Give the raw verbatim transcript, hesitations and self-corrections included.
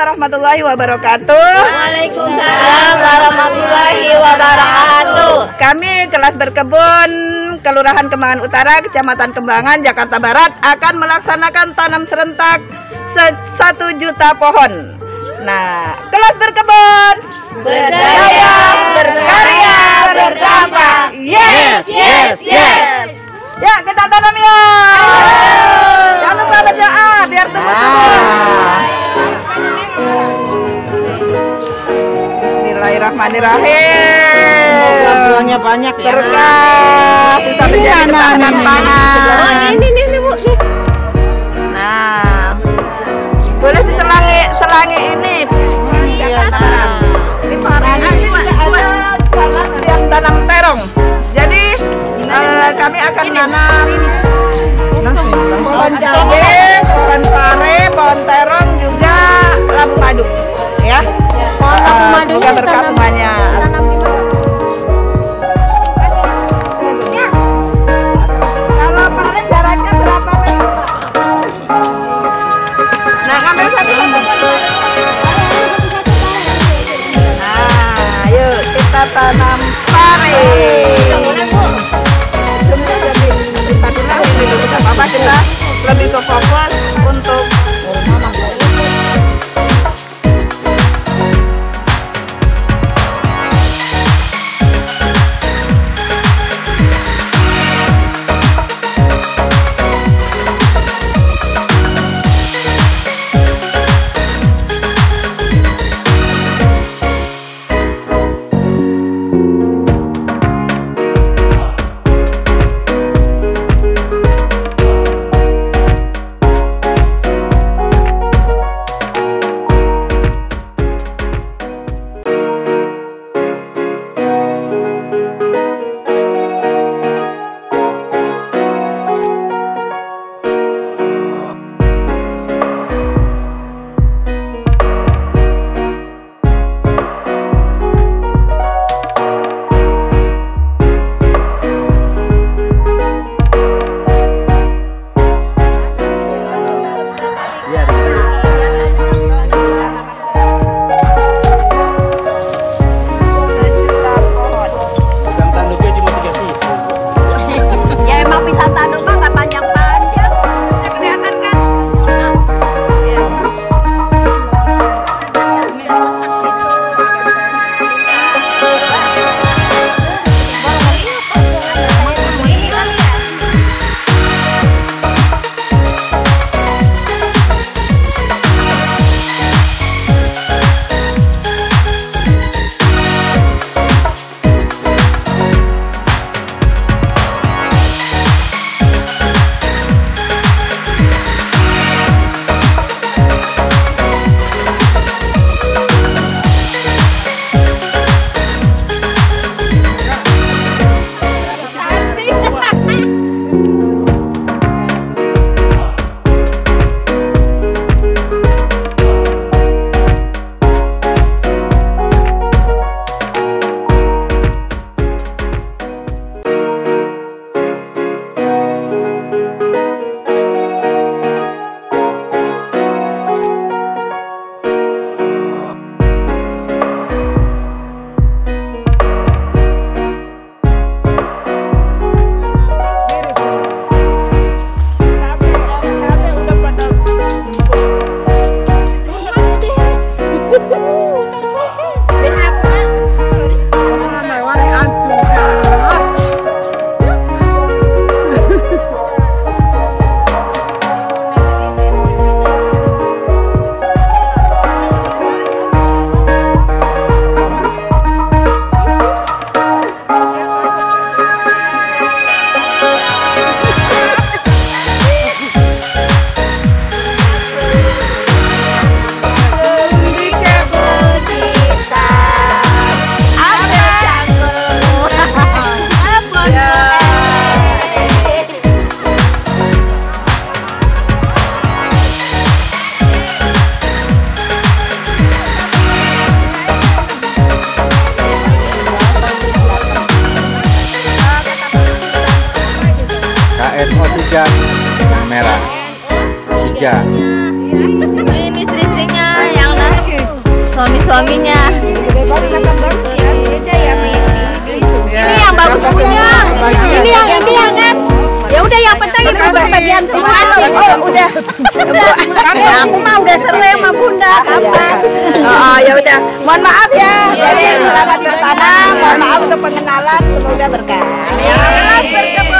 warahmatullahi wabarakatuh. Waalaikumsalam warahmatullahi wabarakatuh. Kami kelas berkebun Kelurahan Kembangan Utara, Kecamatan Kembangan, Jakarta Barat akan melaksanakan tanam serentak satu juta pohon. Nah, kelas berkebun berdaya, berkarya, berdampak. Yes, yes, yes. Ya, kita tanam ya. Jangan lupa berdoa biar tumbuh-tumbuh. Bismillahirrahmanirrahim. Buahnya banyak ya. Berkah bisa menjadi ketahanan pangan. Ini nih, Bu. Nah, boleh diselangi selangi ini. Iya, Ini parah. Yang tanam terong. Jadi eh, kami akan nanam pohon cabai, pohon pare, pohon terong, juga labu madu. Ya. Pohon labu madu juga berkah bunganya. Kalau pare jaraknya berapa meter? Nah, ngambil satu. Nah, yuk kita tanam pare. Kita dulu dulu tidak apa-apa, kita lebih ke fokus untuk tiga yang merah tiga. Ini istri-istrinya yang suami-suaminya. Ini yang bagus punya. Ini yang ini yang kan. Ya udah yang penting itu bagian Tuhan. Oh udah. Aku mah udah sering sama Bunda. Apa? Oh ya udah. Mohon maaf ya. Jadi selamat bertanam. Mohon maaf untuk pengenalan. Semoga berkah. Selamat berkah.